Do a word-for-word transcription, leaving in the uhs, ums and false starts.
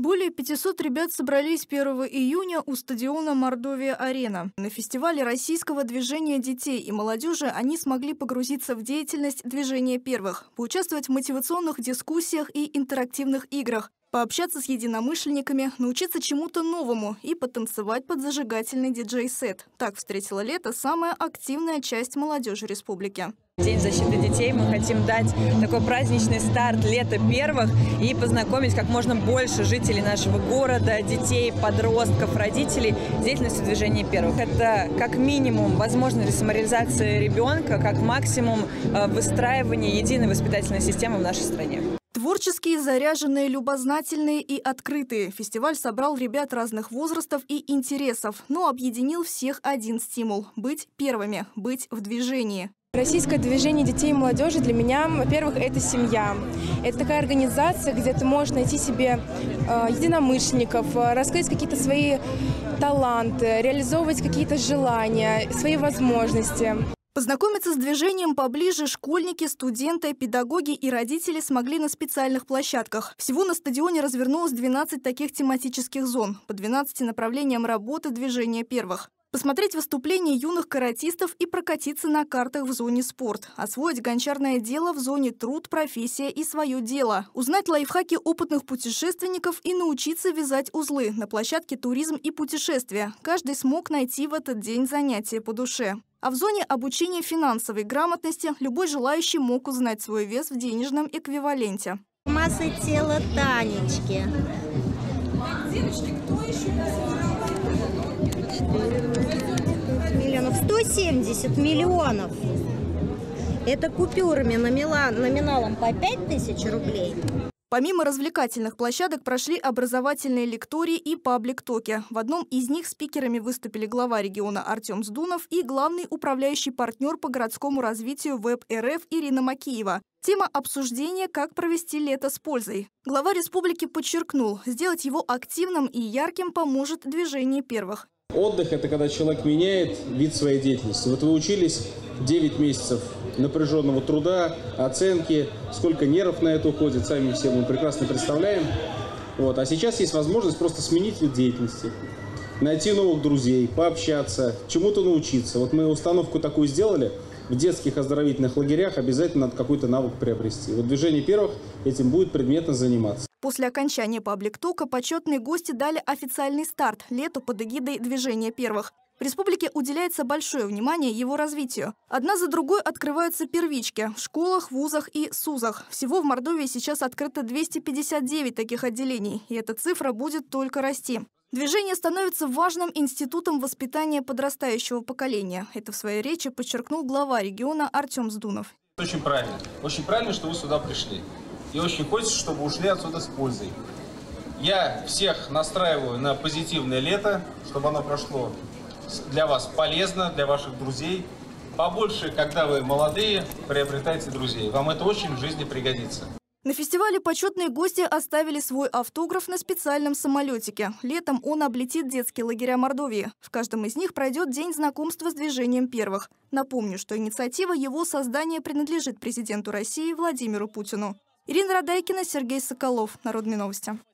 Более пятисот ребят собрались первого июня у стадиона «Мордовия-Арена». На фестивале российского движения детей и молодежи они смогли погрузиться в деятельность движения первых, поучаствовать в мотивационных дискуссиях и интерактивных играх, пообщаться с единомышленниками, научиться чему-то новому и потанцевать под зажигательный диджей-сет. Так встретила лето самая активная часть молодежи республики. День защиты детей. Мы хотим дать такой праздничный старт лета первых и познакомить как можно больше жителей нашего города, детей, подростков, родителей с деятельностью движения первых. Это как минимум возможность для самореализации ребенка, как максимум выстраивание единой воспитательной системы в нашей стране. Творческие, заряженные, любознательные и открытые. Фестиваль собрал ребят разных возрастов и интересов, но объединил всех один стимул – быть первыми, быть в движении. Российское движение детей и молодежи для меня, во-первых, это семья. Это такая организация, где ты можешь найти себе э, единомышленников, раскрыть какие-то свои таланты, реализовывать какие-то желания, свои возможности. Познакомиться с движением поближе школьники, студенты, педагоги и родители смогли на специальных площадках. Всего на стадионе развернулось двенадцать таких тематических зон по двенадцати направлениям работы движения первых. Посмотреть выступления юных каратистов и прокатиться на картах в зоне «Спорт». Освоить гончарное дело в зоне «Труд, профессия и свое дело». Узнать лайфхаки опытных путешественников и научиться вязать узлы на площадке «Туризм и путешествия». Каждый смог найти в этот день занятие по душе. А в зоне обучения финансовой грамотности любой желающий мог узнать свой вес в денежном эквиваленте. Масса тела Танечки. Девочки, кто еще? Миллионов. сто семьдесят миллионов. Это купюрами номиналом по пять тысяч рублей. Помимо развлекательных площадок прошли образовательные лектории и паблик-токи. В одном из них спикерами выступили глава региона Артем Сдунов и главный управляющий партнер по городскому развитию ВЭБ-РФ Ирина Макеева. Тема обсуждения «Как провести лето с пользой». Глава республики подчеркнул, сделать его активным и ярким поможет движение первых. Отдых – это когда человек меняет вид своей деятельности. Вот вы учились девять месяцев напряженного труда, оценки, сколько нервов на это уходит, сами все мы прекрасно представляем. Вот. А сейчас есть возможность просто сменить вид деятельности, найти новых друзей, пообщаться, чему-то научиться. Вот мы установку такую сделали. В детских оздоровительных лагерях обязательно надо какой-то навык приобрести. Вот движение первых этим будет предметно заниматься. После окончания паблик-тока почетные гости дали официальный старт лету под эгидой движения первых. В республике уделяется большое внимание его развитию. Одна за другой открываются первички в школах, вузах и СУЗах. Всего в Мордовии сейчас открыто двести пятьдесят девять таких отделений, и эта цифра будет только расти. Движение становится важным институтом воспитания подрастающего поколения. Это в своей речи подчеркнул глава региона Артем Сдунов. Очень правильно. Очень правильно, что вы сюда пришли. И очень хочется, чтобы ушли отсюда с пользой. Я всех настраиваю на позитивное лето, чтобы оно прошло для вас полезно, для ваших друзей. Побольше, когда вы молодые, приобретайте друзей. Вам это очень в жизни пригодится. На фестивале почетные гости оставили свой автограф на специальном самолетике. Летом он облетит детские лагеря Мордовии. В каждом из них пройдет день знакомства с движением первых. Напомню, что инициатива его создания принадлежит президенту России Владимиру Путину. Ирина Радайкина, Сергей Соколов. Народные новости.